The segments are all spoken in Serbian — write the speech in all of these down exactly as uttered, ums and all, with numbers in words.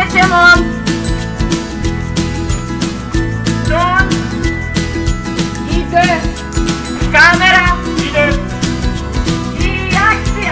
Krećemo! Ton! Ide! Kamera! Ide! I akcija!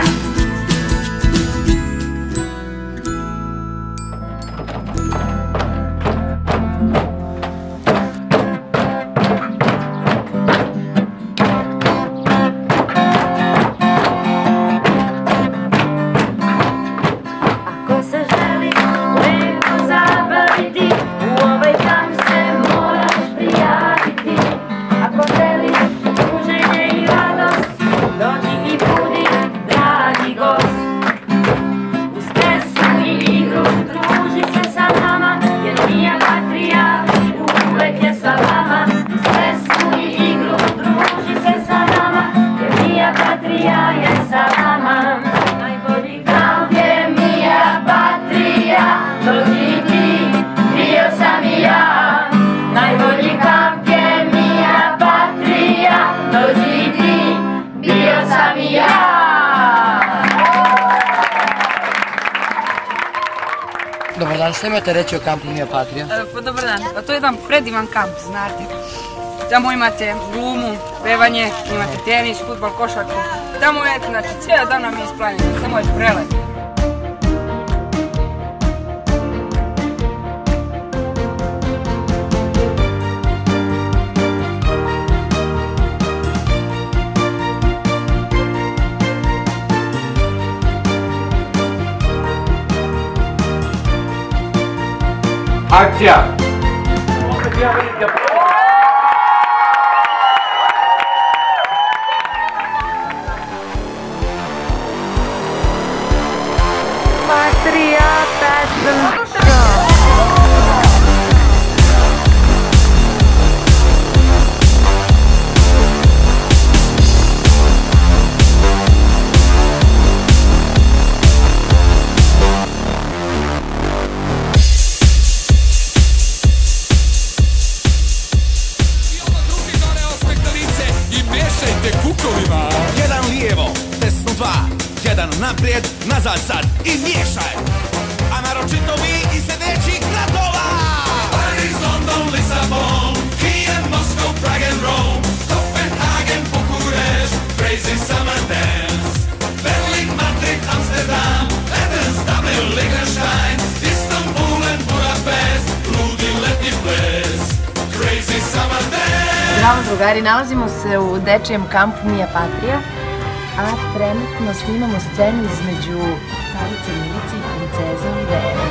Dobar dan, šta imate reći o kampu Mija Patrija? Dobar dan, to je jedan predivan kamp, znate. Tamo imate glumu, pevanje, imate tenis, fudbal, košarku. Tamo je, znači, cijela dana mi je isplanjeno, samo je prelet. Akcija! Patrija Fashion Show! Jedan lijevo, desno dva, jedan naprijed, nazad sad i miješaj. A naročito vi iz sljedećih gradova: Paris, London, Lisabon, Kiev, Moskva, Prague and Rome, Copenhagen, Bukurešt, Crazy Summer Dance, Berlin, Madrid, Amsterdam, Athens, Dublin, Liechtenstein, Istanbul and Budapest, ludi letnji ples, Crazy Summer Dance. Zdravo drugari, nalazimo se u dečijem kampu Mija Patrija, a trenutno snimamo scenu između carice Milice i princeze Olivere.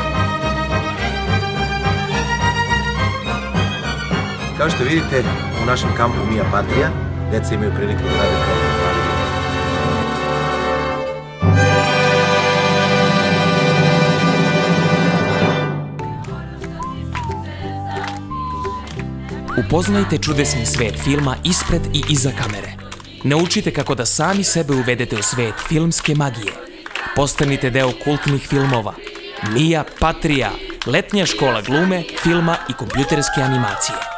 Kao što vidite, u našem kampu Mija Patrija deca imaju priliku da rade kao mali ljudi. Upoznajte čudesni svet filma ispred i iza kamere. Naučite kako da sami sebe uvedete u svet filmske magije. Postanite deo kultnih filmova. Mija Patrija, letnja škola glume, filma i kompjuterske animacije.